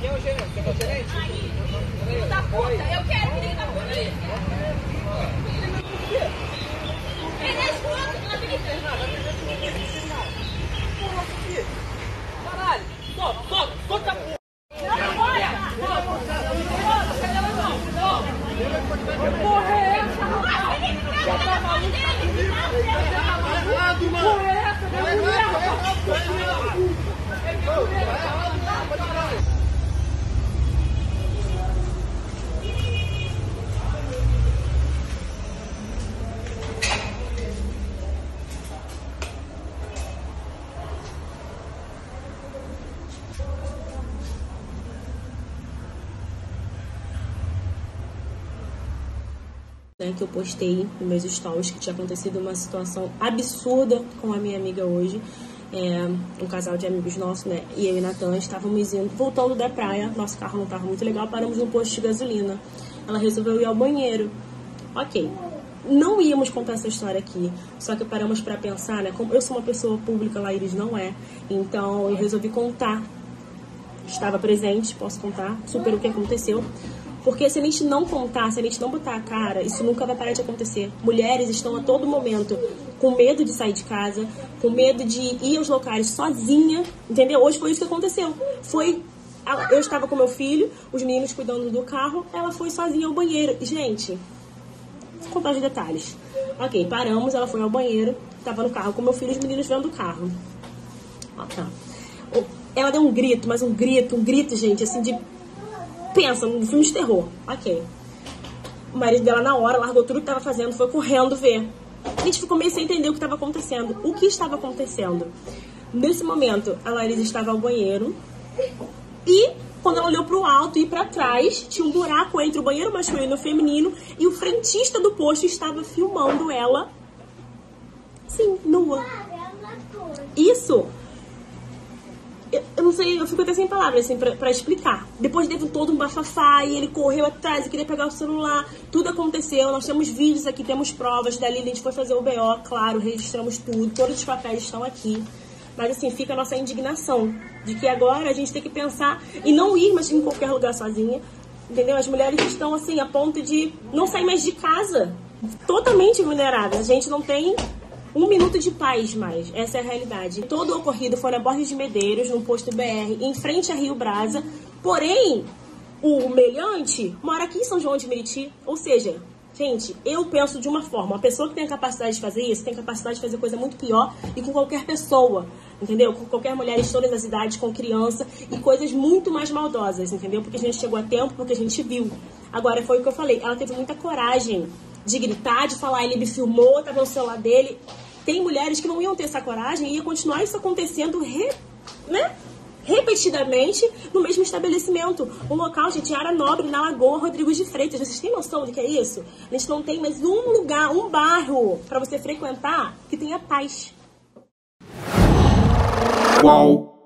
Quem é o gerente? Você é o gerente? Filho da puta, eu quero que ligue da polícia. Ele é escroto, não acredita. Caralho! Solta a porra! Não, bora! Porra é essa? Que eu postei nos meus stories que tinha acontecido uma situação absurda com a minha amiga hoje. Um casal de amigos nossos, né? E eu e Natan estávamos voltando da praia. Nosso carro não estava muito legal, paramos no posto de gasolina. Ela resolveu ir ao banheiro. Ok. Não íamos contar essa história aqui, só que paramos para pensar, né? Como eu sou uma pessoa pública, Laíris não é. Então eu resolvi contar. Estava presente, posso contar super o que aconteceu. Porque se a gente não contar, se a gente não botar a cara, isso nunca vai parar de acontecer. Mulheres estão a todo momento com medo de sair de casa, com medo de ir aos locais sozinha, entendeu? Hoje foi isso que aconteceu. Eu estava com meu filho, os meninos cuidando do carro, ela foi sozinha ao banheiro. Gente, vou contar os detalhes. Ok, paramos, ela foi ao banheiro, estava no carro com meu filho e os meninos vendo o carro. Ó, tá. Ela deu um grito, mas um grito, gente, assim, de... Pensa, num filme de terror. Ok. O marido dela, na hora, largou tudo que estava fazendo, foi correndo ver. A gente ficou meio sem entender o que estava acontecendo. O que estava acontecendo? Nesse momento, a Larissa estava ao banheiro e, quando ela olhou para o alto e para trás, tinha um buraco entre o banheiro masculino e o feminino e o frentista do posto estava filmando ela, sim, nua. Isso... Eu não sei, eu fico até sem palavras, assim, pra explicar. Depois teve todo um bafafá e ele correu atrás e queria pegar o celular. Tudo aconteceu, nós temos vídeos aqui, temos provas. Dali a gente foi fazer o BO, claro, registramos tudo. Todos os papéis estão aqui. Mas assim, fica a nossa indignação de que agora a gente tem que pensar e não ir mais em qualquer lugar sozinha. Entendeu? As mulheres estão assim, a ponto de não sair mais de casa. Totalmente vulneráveis. A gente não tem... um minuto de paz mais, essa é a realidade. Todo o ocorrido foi na Borges de Medeiros, no posto BR, em frente a Rio Brasa. Porém, o meliante mora aqui em São João de Meriti. Ou seja, gente, eu penso de uma forma. Uma pessoa que tem a capacidade de fazer isso, tem a capacidade de fazer coisa muito pior e com qualquer pessoa, entendeu? Com qualquer mulher de todas as idades, com criança e coisas muito mais maldosas, entendeu? Porque a gente chegou a tempo, porque a gente viu. Agora, foi o que eu falei, ela teve muita coragem de gritar, de falar, ele me filmou, tava no celular dele. Tem mulheres que não iam ter essa coragem e ia continuar isso acontecendo repetidamente no mesmo estabelecimento. Um local, gente, Área Nobre, na Lagoa Rodrigues de Freitas. Vocês têm noção do que é isso? A gente não tem mais um lugar, um bairro para você frequentar que tenha paz. Uau!